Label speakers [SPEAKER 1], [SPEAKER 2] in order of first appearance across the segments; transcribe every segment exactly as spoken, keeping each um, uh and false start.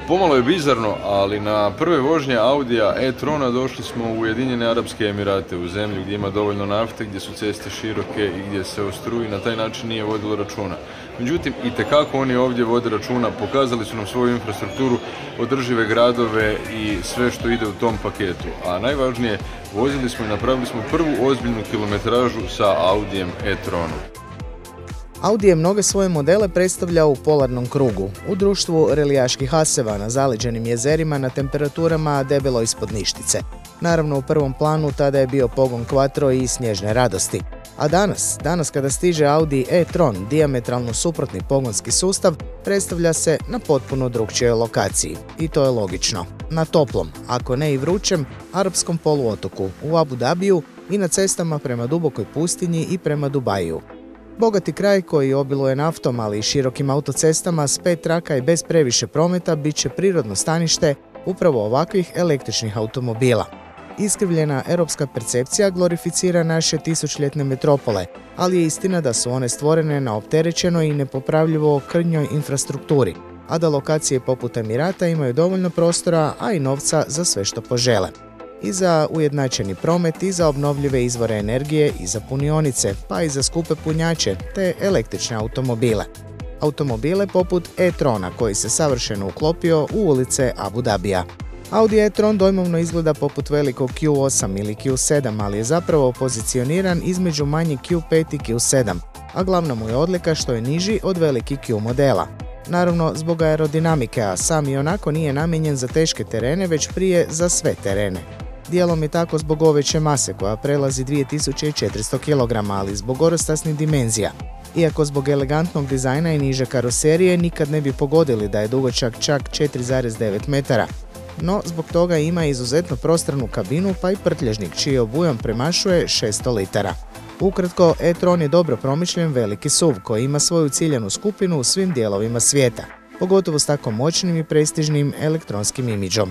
[SPEAKER 1] Pomalo je bizarno, ali na prve vožnje Audija e-trona došli smo u Ujedinjene Arapske Emirate, u zemlju gdje ima dovoljno nafte, gdje su ceste široke i gdje se o struji na taj način nije vodilo računa. Međutim, itekako oni ovdje vode računa, pokazali su nam svoju infrastrukturu, održive gradove i sve što ide u tom paketu. A najvažnije, vozili smo i napravili smo prvu ozbiljnu kilometražu sa Audijem e-tronom.
[SPEAKER 2] Audi je mnoge svoje modele predstavljao u polarnom krugu, u društvu relijaških aseva na zaleđenim jezerima na temperaturama debelo ispod ništice. Naravno, u prvom planu tada je bio pogon quattro i snježne radosti. A danas, danas kada stiže Audi e-tron, dijametralno suprotni pogonski sustav, predstavlja se na potpuno drukčijoj lokaciji. I to je logično. Na toplom, ako ne i vrućem, arapskom poluotoku, u Abu Dhabiju i na cestama prema dubokoj pustinji i prema Dubaju. Bogati kraj koji obiluje naftom, ali i širokim autocestama s pet traka i bez previše prometa bit će prirodno stanište upravo ovakvih električnih automobila. Iskrivljena europska percepcija glorificira naše tisućljetne metropole, ali je istina da su one stvorene na opterećenoj i nepopravljivo krnjoj infrastrukturi, a da lokacije poput Emirata imaju dovoljno prostora, a i novca za sve što požele. I za ujednačeni promet, i za obnovljive izvore energije, i za punionice, pa i za skupe punjače, te električne automobile. Automobile poput e-trona koji se savršeno uklopio u ulice Abu Dhabija. Audi e-tron dojmovno izgleda poput velikog Q osam ili Q sedam, ali je zapravo pozicioniran između manjih Q pet i Q sedam, a glavna mu je odlika što je niži od velikih Q modela. Naravno, zbog aerodinamike, a sam i onako nije namijenjen za teške terene, već prije za sve terene. Dijelom je tako zbog ove veće mase koja prelazi dvije tisuće četiristo kilograma, ali zbog orostasnih dimenzija. Iako zbog elegantnog dizajna i niže karoserije nikad ne bi pogodili da je dugačak čak četiri zarez devet metara. No, zbog toga ima izuzetno prostranu kabinu pa i prtljažnik čiji obujam premašuje šesto litara. Ukratko, e-tron je dobro promišljen veliki S U V koji ima svoju ciljanu skupinu u svim dijelovima svijeta, pogotovo s tako moćnim i prestižnim elektronskim imidžom.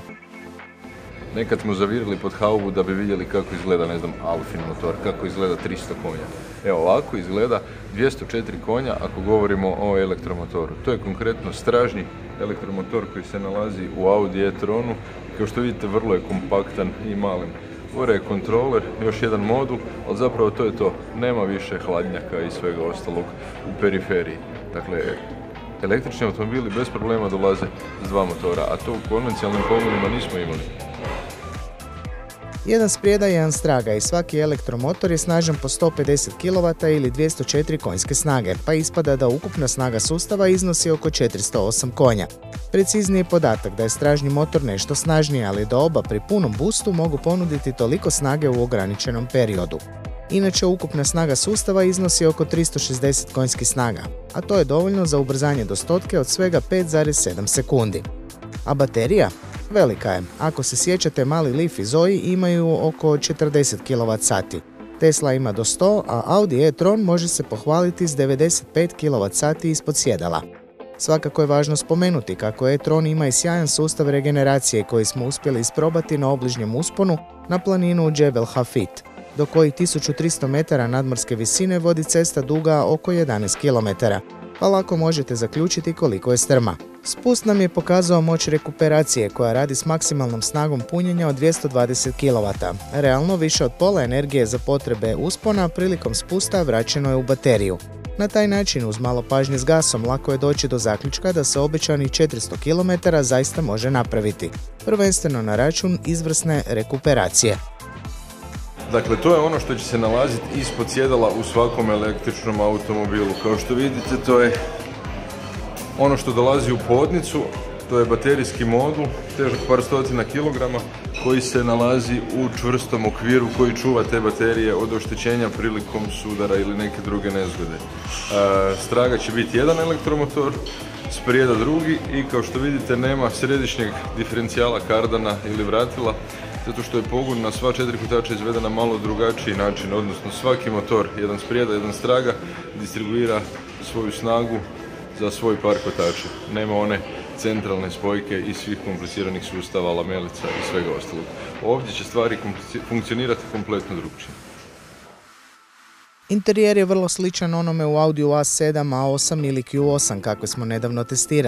[SPEAKER 1] Nekad smo zavirili pod haubu da bi vidjeli kako izgleda, ne znam, Alfin motor, kako izgleda tristo konja. Evo, ovako izgleda dvjesto četiri konja ako govorimo o elektromotoru. To je konkretno stražnji elektromotor koji se nalazi u Audi e-tronu. Kao što vidite, vrlo je kompaktan i malen. Gore je kontroler, još jedan modul, ali zapravo to je to. Nema više hladnjaka i svega ostalog u periferiji. Dakle, električni automobili bez problema dolaze s dva motora, a to u konvencionalnim pogonima nismo imali.
[SPEAKER 2] Jedan sprijeda, jedan straga i svaki elektromotor je snažan po sto pedeset kilovata ili dvjesto četiri konjske snage, pa ispada da ukupna snaga sustava iznosi oko četiristo osam konja. Precizniji je podatak da je stražnji motor nešto snažniji, ali da oba pri punom boostu mogu ponuditi toliko snage u ograničenom periodu. Inače, ukupna snaga sustava iznosi oko tristo šezdeset konjskih snaga, a to je dovoljno za ubrzanje do stotke od svega pet zarez sedam sekundi. A baterija? Velika je. Ako se sjećate, mali Leaf i Zoe imaju oko četrdeset kilovat sati. Tesla ima do sto, a Audi e-tron može se pohvaliti s devedeset pet kilovat sati ispod sjedala. Svakako je važno spomenuti kako e-tron ima i sjajan sustav regeneracije koji smo uspjeli isprobati na obližnjem usponu na planinu Džebel Hafit, do kojih tisuću tristo metara nadmorske visine vodi cesta duga oko jedanaest kilometara, pa lako možete zaključiti koliko je strma. Spust nam je pokazao moć rekuperacije koja radi s maksimalnom snagom punjenja od dvjesto dvadeset kilovata. Realno više od pola energije za potrebe uspona prilikom spusta vraćeno je u bateriju. Na taj način, uz malo pažnje s gasom, lako je doći do zaključka da se obećanih četiristo kilometara zaista može napraviti, prvenstveno na račun izvrsne rekuperacije.
[SPEAKER 1] Dakle, to je ono što će se nalaziti ispod sjedala u svakom električnom automobilu. Kao što vidite, to je ono što dolazi u podnicu, to je baterijski modul, težak par stotina kilograma, koji se nalazi u čvrstom okviru koji čuva te baterije od oštećenja prilikom sudara ili neke druge nezgode. Straga će biti jedan elektromotor, sprijeda drugi i kao što vidite nema središnjeg diferencijala kardana ili vratila, zato što je pogon na sva četiri kotača izveden na malo drugačiji način, odnosno svaki motor, jedan sprijeda, jedan straga, distribuira svoju snagu za svoj par kotača. Nema one centralne spojke i svih kompliciranih sustava, lamelica i svega ostalog. Ovdje će stvari funkcionirati kompletno drugčije.
[SPEAKER 2] Interijer je vrlo sličan onome u Audiju A sedam, A osam ili Q osam kakve smo nedavno testirali.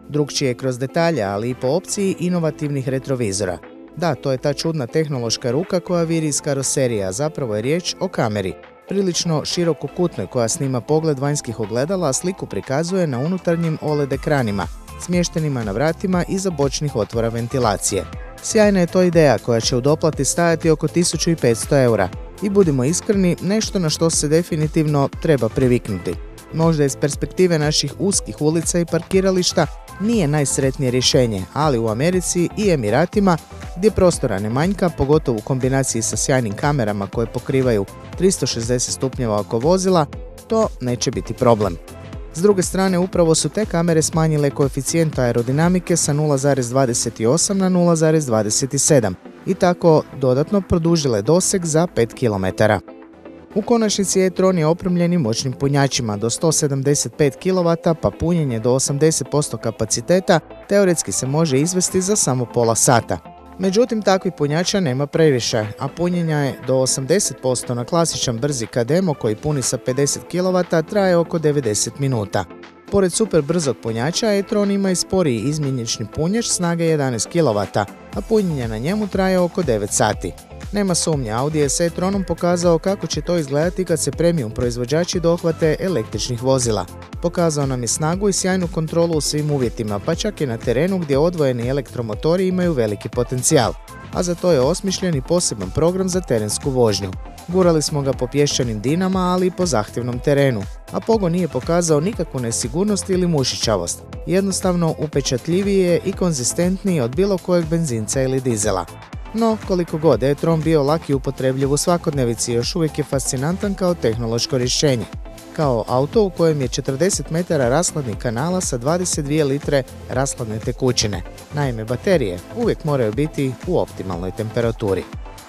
[SPEAKER 2] Drukčije kroz detalje, ali i po opciji inovativnih retrovizora. Da, to je ta čudna tehnološka ruka koja viri iz karoserije, a zapravo je riječ o kameri. Prilično širokokutnoj koja snima pogled vanjskih ogledala, a sliku prikazuje na unutarnjim O L E D ekranima, smještenima na vratima iza bočnih otvora ventilacije. Sjajna je to ideja koja će u doplati stajati oko tisuću petsto eura. I budimo iskreni, nešto na što se definitivno treba priviknuti. Možda iz perspektive naših uskih ulica i parkirališta nije najsretnije rješenje, ali u Americi i Emiratima, gdje prostora ne manjka, pogotovo u kombinaciji sa sjajnim kamerama koje pokrivaju tristo šezdeset stupnjeva oko vozila, to neće biti problem. S druge strane, upravo su te kamere smanjile koeficijent aerodinamike sa nula zarez dvadeset osam na nula zarez dvadeset sedam i tako dodatno produžile doseg za pet kilometara. U konačnici e-tron je opremljen i moćnim punjačima do sto sedamdeset pet kilovata, pa punjenje do osamdeset posto kapaciteta teoretski se može izvesti za samo pola sata. Međutim, takvih punjača nema previše, a punjenja je do osamdeset posto na klasičan brzi Kademo koji puni sa pedeset kilovata traje oko devedeset minuta. Pored super brzog punjača, e-tron ima i sporiji izmjenični punjač snage jedanaest kilovata, a punjenje na njemu traje oko devet sati. Nema sumnje, Audi je s e-tronom pokazao kako će to izgledati kad se premium proizvođači dohvate električnih vozila. Pokazao nam je snagu i sjajnu kontrolu u svim uvjetima, pa čak i na terenu gdje odvojeni elektromotori imaju veliki potencijal. A za to je osmišljen i poseban program za terensku vožnju. Gurali smo ga po pješčanim dinama, ali i po zahtjevnom terenu, a pogon nije pokazao nikakvu nesigurnost ili mušićavost. Jednostavno upečatljiviji je i konzistentniji od bilo kojeg benzinca ili dizela. No, koliko god e-tron bio lak i upotrebljiv u svakodnevici, još uvijek je fascinantan kao tehnološko rješenje. Kao auto u kojem je četrdeset metara rashladnih kanala sa dvadeset dvije litre rashladne tekućine. Naime, baterije uvijek moraju biti u optimalnoj temperaturi.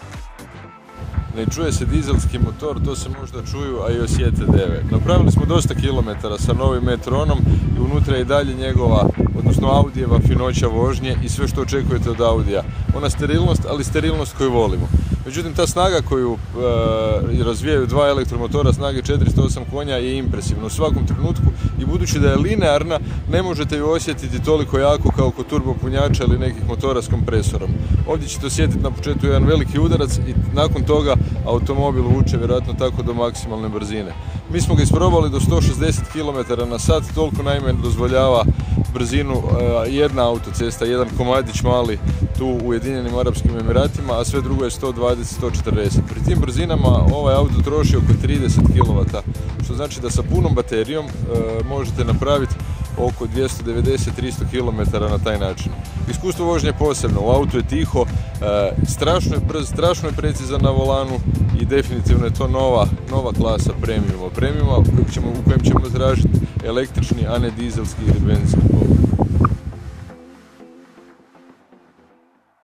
[SPEAKER 1] Ne čuje se dizelski motor, to se možda čuju, a i osjete deve. Napravili smo dosta kilometara sa novim e-tronom i unutra je i dalje njegova, odnosno Audijeva finoća vožnje i sve što očekujete od Audija. Ona sterilnost, ali sterilnost koju volimo. Međutim, ta snaga koju e, razvijaju dva elektromotora snage četiristo osam konja je impresivna u svakom trenutku i budući da je linearna, ne možete ju osjetiti toliko jako kao kod turbopunjača ili nekih motora s kompresorom. Ovdje ćete osjetiti na početku jedan veliki udarac i nakon toga automobil vuče vjerojatno tako do maksimalne brzine. Mi smo ga isprobali do sto šezdeset kilometara na sat, toliko naime dozvoljava brzinu e, jedna autocesta, jedan komadić mali tu u Ujedinjenim Arapskim Emiratima, a sve drugo je sto dvadeset do sto četrdeset. Pri tim brzinama ovaj auto troši oko trideset kilovata, što znači da sa punom baterijom e, možete napraviti oko dvjesto devedeset do tristo kilometara na taj način. Iskustvo vožnje je posebno, u autu je tiho, e, strašno je brz, strašno je precizan na volanu i definitivno je to nova, nova klasa premiuma. Premiuma u kojem ćemo, u kojem ćemo tražiti električni, a ne dizelski ili benzinski pogon.